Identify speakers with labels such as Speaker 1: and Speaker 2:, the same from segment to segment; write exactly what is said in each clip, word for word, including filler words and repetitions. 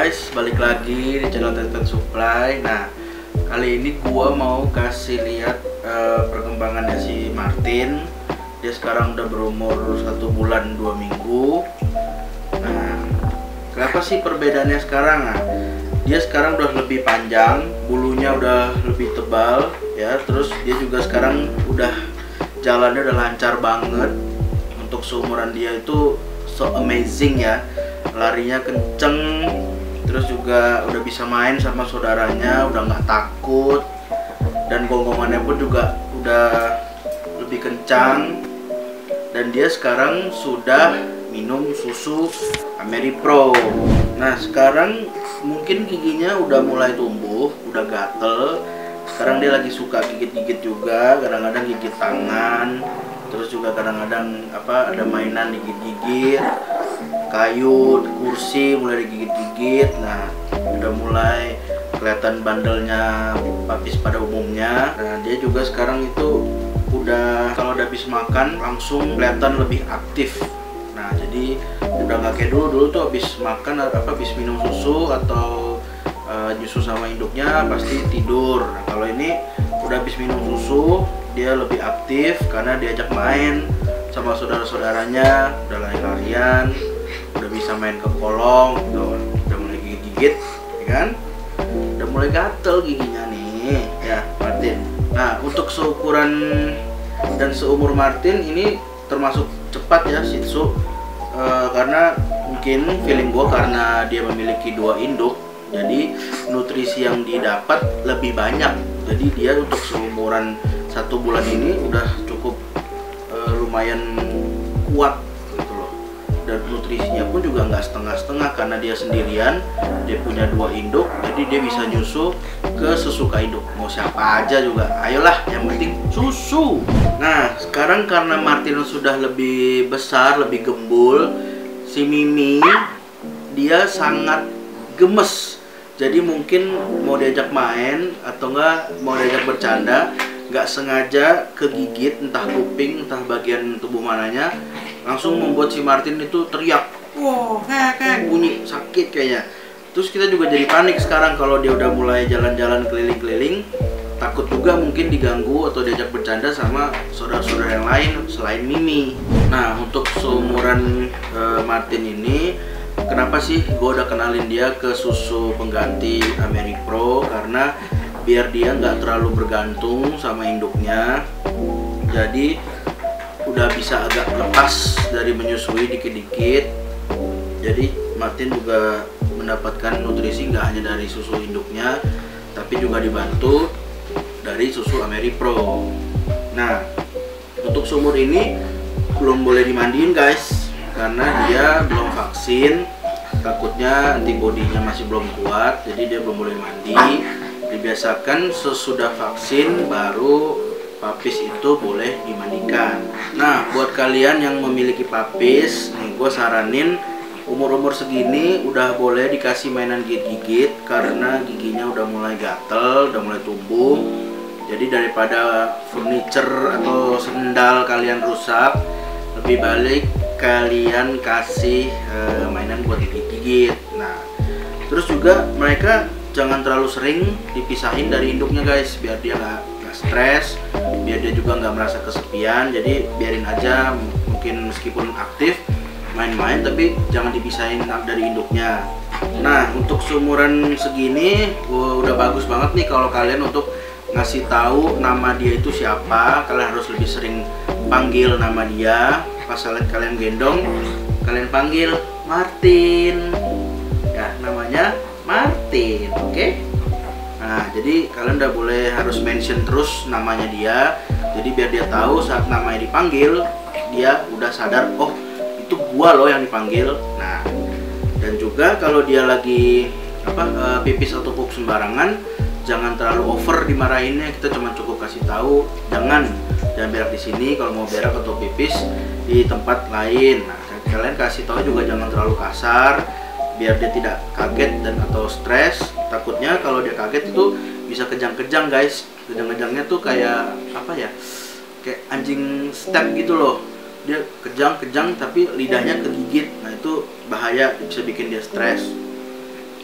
Speaker 1: guys, balik lagi di channel Tenten Supply. Nah, kali ini gua mau kasih lihat uh, perkembangannya si Martin. Dia sekarang udah berumur satu bulan dua minggu. Nah, kenapa sih perbedaannya sekarang? Nah, dia sekarang udah lebih panjang, bulunya udah lebih tebal, ya. Terus dia juga sekarang udah jalannya udah lancar banget. Untuk seumuran dia itu so amazing ya. Larinya kenceng, terus juga udah bisa main sama saudaranya, udah nggak takut, dan gonggongannya pun juga udah lebih kencang. Dan dia sekarang sudah minum susu AmeriPro. Nah, sekarang mungkin giginya udah mulai tumbuh, udah gatel. Sekarang dia lagi suka gigit-gigit juga, kadang-kadang gigit tangan, terus juga kadang-kadang apa ada mainan digigit-gigit, kayu, kursi mulai digigit-gigit. Nah, udah mulai kelihatan bandelnya papis pada umumnya. Nah, dia juga sekarang itu udah kalau udah habis makan langsung kelihatan lebih aktif. Nah, jadi udah nggak kayak dulu dulu tuh habis makan apa habis minum susu atau uh, nyusu sama induknya pasti tidur. Nah, kalau ini udah habis minum susu dia lebih aktif karena diajak main sama saudara-saudaranya, udah lari-larian, udah bisa main ke kolong, tuh, udah mulai gigit-gigit, ya kan? Udah mulai gatel giginya nih, ya Martin. Nah, untuk seukuran dan seumur Martin ini termasuk cepat ya Shih Tzu, e, karena mungkin feeling gua karena dia memiliki dua induk, jadi nutrisi yang didapat lebih banyak. Jadi dia untuk seumuran satu bulan ini udah cukup e, lumayan kuat gitu loh. Dan nutrisinya pun juga nggak setengah-setengah karena dia sendirian, dia punya dua induk, jadi dia bisa nyusu ke sesuka induk. Mau siapa aja juga, ayolah, yang penting susu. Nah, sekarang karena Martin sudah lebih besar, lebih gembul, si Mimi dia sangat gemes. Jadi mungkin mau diajak main atau enggak mau diajak bercanda, nggak sengaja kegigit entah kuping entah bagian tubuh mananya, langsung membuat si Martin itu teriak, wow, kayak kayak bunyi sakit kayaknya. Terus kita juga jadi panik sekarang kalau dia udah mulai jalan-jalan keliling-keliling, takut juga mungkin diganggu atau diajak bercanda sama saudara-saudara yang lain selain Mimi. Nah, untuk seumuran e, Martin ini, kenapa sih gue udah kenalin dia ke susu pengganti AmeriPro? Karena biar dia nggak terlalu bergantung sama induknya, jadi udah bisa agak lepas dari menyusui dikit-dikit. Jadi Martin juga mendapatkan nutrisi nggak hanya dari susu induknya, tapi juga dibantu dari susu AmeriPro. Nah, untuk seumur ini belum boleh dimandiin guys, karena dia belum vaksin. Takutnya antibodinya masih belum kuat, jadi dia belum boleh mandi. Dibiasakan sesudah vaksin baru papis itu boleh dimandikan. Nah, buat kalian yang memiliki papis, nih gue saranin umur-umur segini udah boleh dikasih mainan gigit-gigit karena giginya udah mulai gatel, udah mulai tumbuh. Jadi daripada furniture atau sendal kalian rusak, lebih baik kalian kasih e, mainan buat digigit-gigit. Nah, terus juga mereka jangan terlalu sering dipisahin dari induknya guys, biar dia nggak nggak stres, biar dia juga nggak merasa kesepian. Jadi biarin aja, mungkin meskipun aktif main-main tapi jangan dipisahin dari induknya. Nah, untuk seumuran segini udah bagus banget nih kalau kalian untuk ngasih tahu nama dia itu siapa. Kalian harus lebih sering panggil nama dia. Pas kalian gendong, kalian panggil Martin, ya namanya Martin, oke? Okay? Nah, jadi kalian udah boleh harus mention terus namanya dia. Jadi biar dia tahu saat namanya dipanggil, dia udah sadar, oh itu gua loh yang dipanggil. Nah, dan juga kalau dia lagi apa uh, pipis atau pup sembarangan, jangan terlalu over dimarahinnya. Kita cuma cukup kasih tahu, jangan jangan berak di sini. Kalau mau berak atau pipis di tempat lain. Nah, kalian kasih tahu juga jangan terlalu kasar, biar dia tidak kaget dan atau stres. Takutnya kalau dia kaget itu bisa kejang-kejang guys. Kejang-kejangnya tuh kayak apa ya, kayak anjing step gitu loh. Dia kejang-kejang tapi lidahnya kegigit. Nah, itu bahaya, bisa bikin dia stres.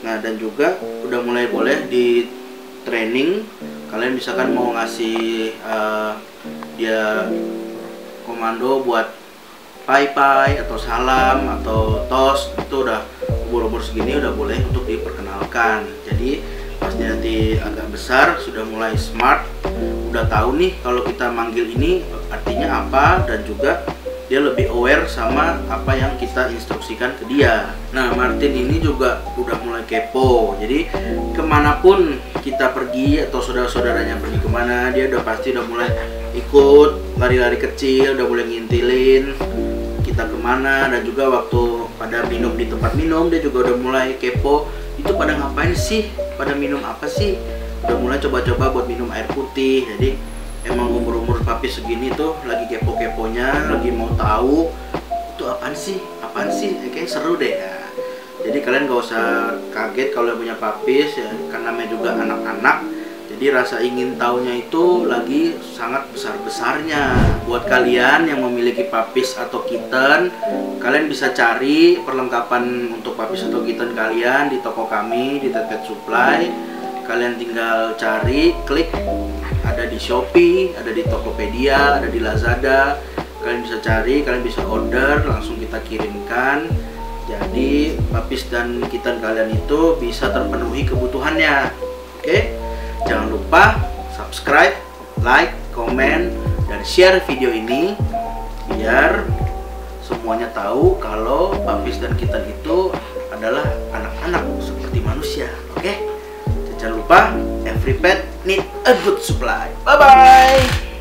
Speaker 1: Nah, dan juga udah mulai boleh di training. Kalian misalkan mau ngasih uh, dia komando buat pai-pai atau salam atau tos, itu udah umur-umur segini udah boleh untuk diperkenalkan. Jadi pasti nanti agak besar, sudah mulai smart, udah tahu nih kalau kita manggil ini artinya apa, dan juga dia lebih aware sama apa yang kita instruksikan ke dia. Nah, Martin ini juga udah mulai kepo, jadi kemanapun kita pergi atau saudara-saudaranya pergi kemana, dia udah pasti udah mulai ikut lari-lari kecil, udah mulai ngintilin kita kemana. Dan juga waktu pada minum di tempat minum, dia juga udah mulai kepo, itu pada ngapain sih, pada minum apa sih, udah mulai coba-coba buat minum air putih. Jadi emang umur-umur papi segini tuh lagi kepo-keponya, lagi mau tahu itu apaan sih, apaan sih, eh, kayak seru deh ya. Jadi kalian gak usah kaget kalau punya papis ya, karena namanya juga anak-anak. Jadi rasa ingin tahunya itu lagi sangat besar-besarnya. Buat kalian yang memiliki papis atau kitten, kalian bisa cari perlengkapan untuk papis atau kitten kalian di toko kami di Pet Supply. Kalian tinggal cari, klik, ada di Shopee, ada di Tokopedia, ada di Lazada. Kalian bisa cari, kalian bisa order, langsung kita kirimkan. Jadi papis dan kitten kalian itu bisa terpenuhi kebutuhannya. Oke, jangan lupa subscribe, like, komen, dan share video ini biar semuanya tahu kalau papis dan kitten itu adalah anak-anak seperti manusia. Oke, jangan lupa, every pet need a good supply. Bye bye.